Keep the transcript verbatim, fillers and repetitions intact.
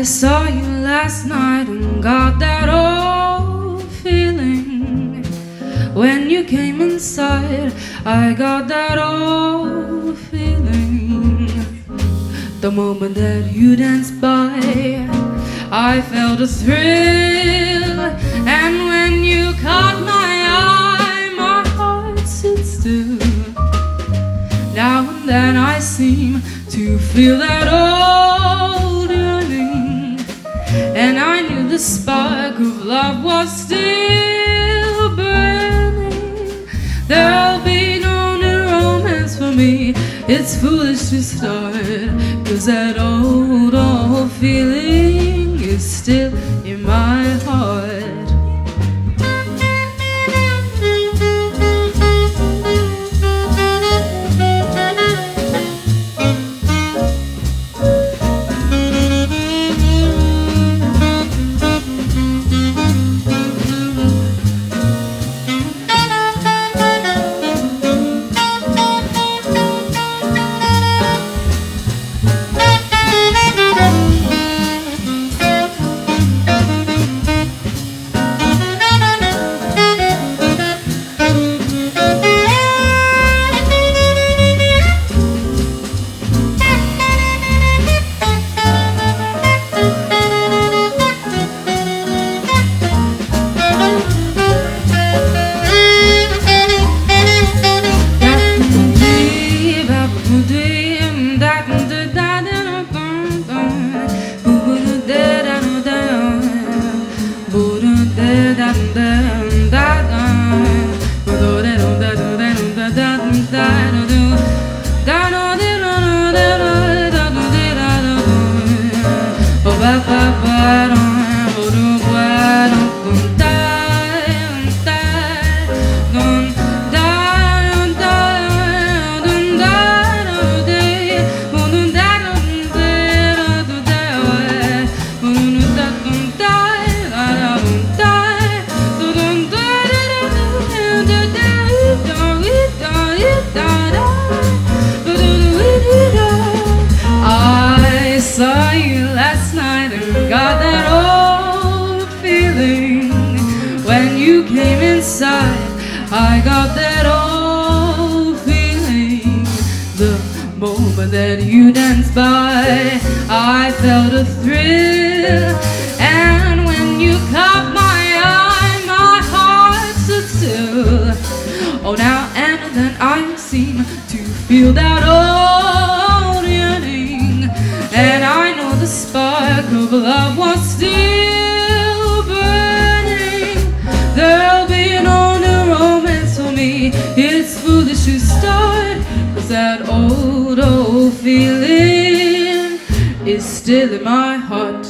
saw you last night and got that old feeling. When you came inside, I got that old feeling. The moment that you danced by, I felt a thrill. And when you caught my eye, my heart stood still. Now and then I seem to feel that old yearning, and I knew the spark of love was still burning. There'll be no new romance for me, it's foolish to start, 'cause that old, old feeling is still in my heart. Saw you last night and got that old feeling. When you came inside, I got that old feeling. The moment that you danced by, I felt a thrill. And when you caught my eye, my heart stood still. Oh, now and then I seem to feel that old yearning, and I know the spark of love was still burning. There'll be no new romance for me, it's foolish to start, 'cause that old, old feeling is still in my heart.